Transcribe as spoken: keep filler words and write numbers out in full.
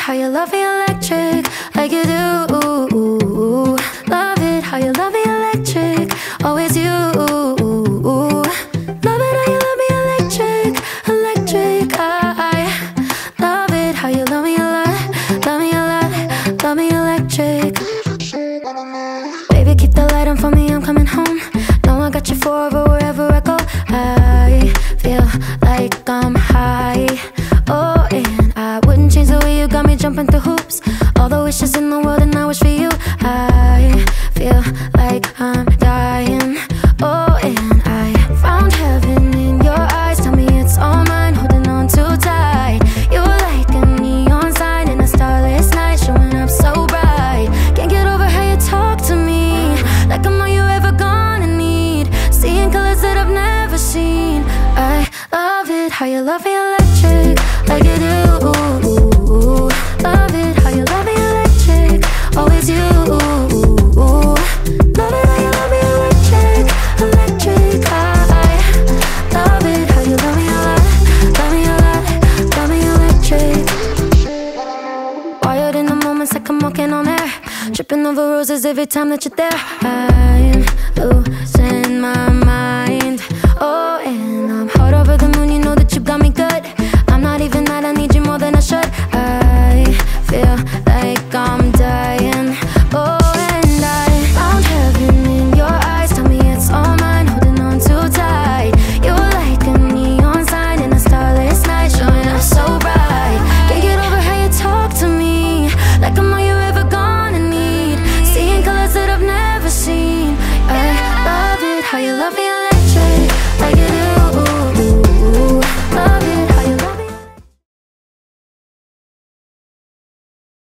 how you love me electric, like you do. Love it how you love me electric, always you. Love it how you love me electric, electric. I love it how you love me a lot, love me a lot, love me electric. Baby, keep the light on for me, I'm coming home. Know I got you forever wherever I go. I feel like I'm high. Oh, and I wouldn't change the way you got me jumping through hoops. All the wishes in the world and I wish for you. I feel like I'm dying. Oh, and I found heaven in your eyes. Tell me it's all mine, holding on too tight. You're like a neon sign in a starless night, showing up so bright. Can't get over how you talk to me, like I'm all you ever gonna need. Seeing colors that I've never seen. I love it how you love me electric, like you do. Love it how you love me electric, always you. Love it how you love me electric, electric. I love it how you love me a lot, love me a lot, love me electric. Wired in the moments like I'm walking on air, tripping over roses every time that you're there. I'm losing my mind.